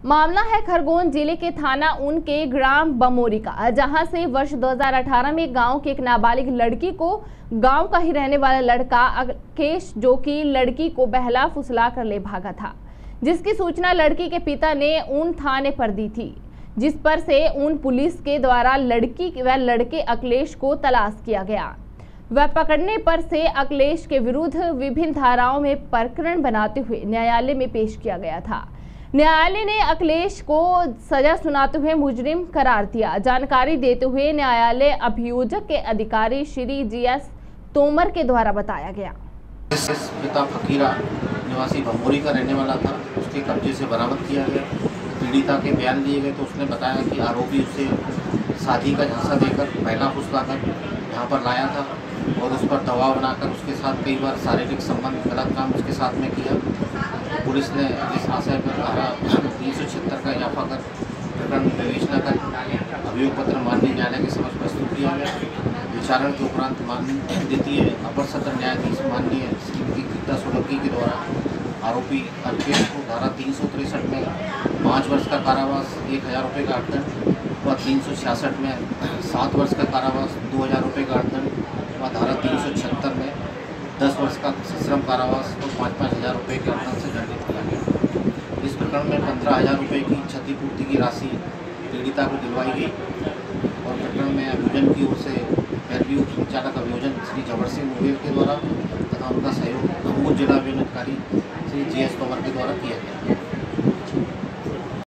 मामला है खरगोन जिले के थाना ऊन के ग्राम बमोरी का, जहां से वर्ष 2018 में गांव की एक नाबालिग लड़की को गांव का ही रहने वाला लड़का अकेश, जो कि लड़की को बहला फुसला कर ले भागा था, जिसकी सूचना लड़की के पिता ने ऊन थाने पर दी थी, जिस पर से ऊन पुलिस के द्वारा लड़की व लड़के अखिलेश को तलाश किया गया। वह पकड़ने पर से अखिलेश के विरुद्ध विभिन्न धाराओं में प्रकरण बनाते हुए न्यायालय में पेश किया गया था। न्यायालय ने अखिलेश को सजा सुनाते हुए मुजरिम करार दिया। जानकारी देते हुए न्यायालय अभियोजक के अधिकारी श्री जीएस तोमर के द्वारा बताया गया। पिता फकीरा निवासी बमोरी का रहने वाला था, उसके कब्जे से बरामद किया गया। पीड़िता के बयान दिए गए तो उसने बताया कि आरोपी उसे शादी का झांसा देकर पहला फुसलाकर यहाँ पर लाया था और उस पर दबाव बनाकर उसके साथ कई बार शारीरिक संबंध गलत काम उसके साथ में किया। पुलिस ने इस आशय पर धारा 376 का इजाफा कर प्रकरण विवेचना कर अभियोग पत्र माननीय न्यायालय के समक्ष प्रस्तुत किया गया। विचारण के उपरांत माननीय द्वितीय अपर सत्र न्यायाधीश माननीय श्रीमती गीता सोलंकी के द्वारा आरोपी अखिलेश को धारा 363 में 5 वर्ष का कारावास 1000 रुपये का अर्थदंड व 366 में 7 वर्ष का कारावास 2000 रुपये का अर्थदंड व धारा 376 में 10 वर्ष का सश्रम कारावास और 5-5 हज़ार रुपये के अर्थदंड से दंडित किया गया। इस प्रकरण में 15,000 रुपये की क्षतिपूर्ति की राशि पीड़िता को दिलवाई गई और प्रकरण में अभियोजन की ओर से पैरवी उप संचालक अभियोजन श्री जबर सिंह मुंगेर के द्वारा तथा उनका सहयोग जिला अभियोजन अधिकारी श्री जीएस तोमर के द्वारा किया गया।